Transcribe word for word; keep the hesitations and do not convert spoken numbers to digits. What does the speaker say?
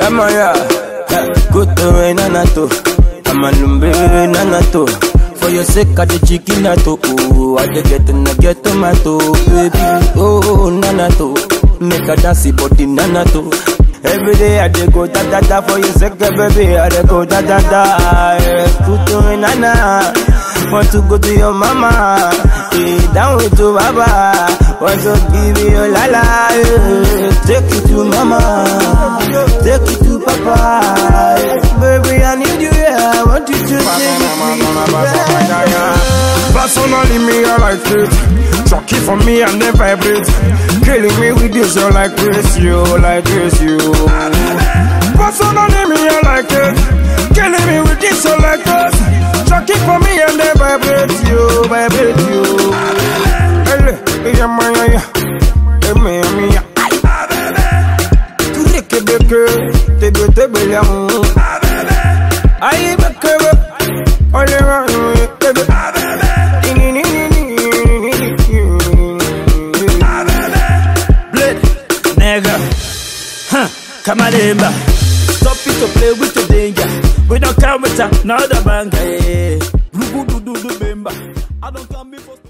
Amaya, Kuto and Anato, Amalumbe and Anato. For your sake, I the chicken nato. Oh, I the get and I get tomato, baby. Oh, Nanato, make a dancey body Nanato. Every day I dey go da da da for your sake, baby. I dey go da da da. Kuto and Nana, want to go to your mama. Hey, down with you, Baba. Want to give you your lala. Take it to mama, take it to papa. Baby, I need you, yeah. I want you to take it. Personally, me, I like it. Chuck it for me and then vibrate. Killing me with this, you like this, you like this, you. Personally, me, I like it. Killing me with this, you like this. Chuck it for me and then vibrate, you, vibrate, you. Hey, yeah, my, yeah. Hey, me, me, yeah. Kureke beke, tebe tebe yamu. Aye beke, ole wa tebe. Blade, nigga, huh? Come on, Emba. Stop it to play with the danger. We don't come with another banger. I don't come before.